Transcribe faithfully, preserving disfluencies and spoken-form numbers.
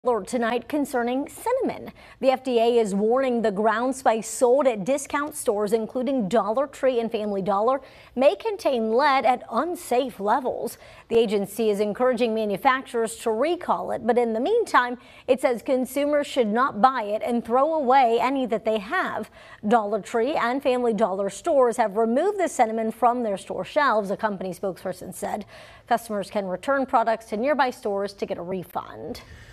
Alert tonight concerning cinnamon. The F D A is warning the ground spice sold at discount stores, including Dollar Tree and Family Dollar, may contain lead at unsafe levels. The agency is encouraging manufacturers to recall it, but in the meantime, it says consumers should not buy it and throw away any that they have. Dollar Tree and Family Dollar stores have removed the cinnamon from their store shelves, a company spokesperson said. Customers can return products to nearby stores to get a refund.